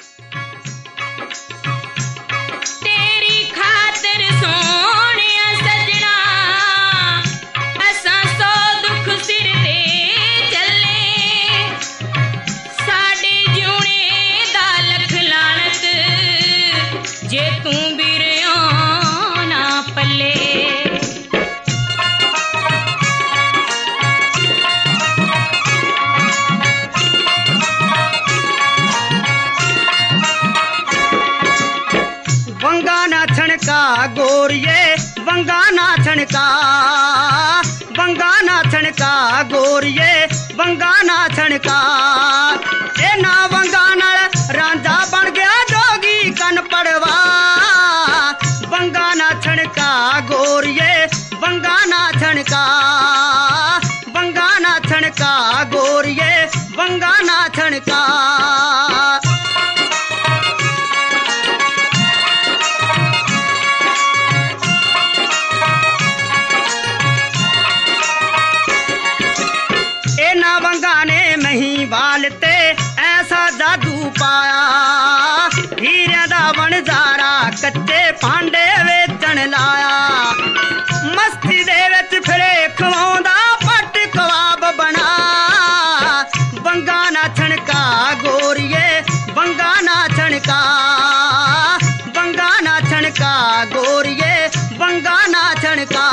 तेरी खातिर सोहणिया सजना असां सौ दुख सिर ते चले साडे जिउणे दा लख लाणत जे तू बिरियो ना पले। वंगा ना छणका गोरिये वंगा ना छणका, वंगा ना छणका गोरिये वंगा ना छणका। ए ना वंगा नाल रांझा बन गया जोगी कन पड़वा। वंगा ना छणका गोरिये वंगा ना छणका, वंगा ना छणका गोरिये वंगा ना छणका। वंगा ने महीवाल ते ऐसा जादू पाया हीरिया दा वणजारा कच्चे भांडे वेचण लाया। मस्ती दे विच फिरे खवाउंदा पट कबाब बना। वंगा ना छणका गोरिये वंगा ना छणका, वंगा ना छणका गोरिये वंगा ना छणका।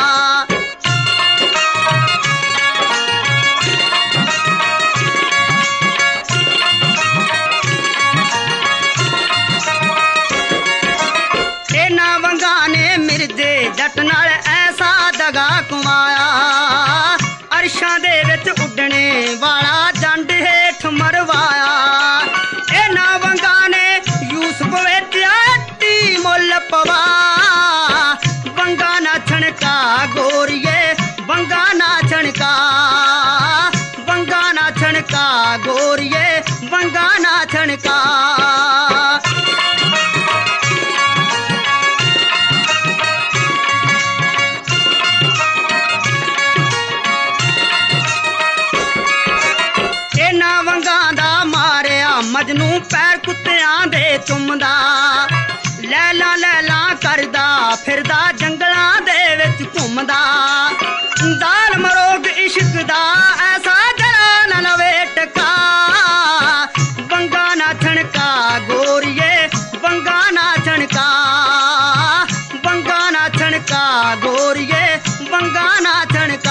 जट नाल ऐसा दगा कुमाया अरशां दे विच उड्डणे वाला जंड हेठ मरवाया। इन्हां वंगा ने यूसुफ विच अट्टी मुल पवा। वंगा ना छणका गोरिये वंगा ना छणका, वंगा ना छणका गोरिये वंगा ना छणका। मजनू पैर कुत्तियां दे चुमदा लैला लैला करदा फिरदा जंगलां दे विच घुमदा। दाल मरोग इश्क दा ऐसा जरा ना लवे टका। वंगा ना छणका गोरिये वंगा ना छणका, वंगा ना छणका गोरिये वंगा ना छणका।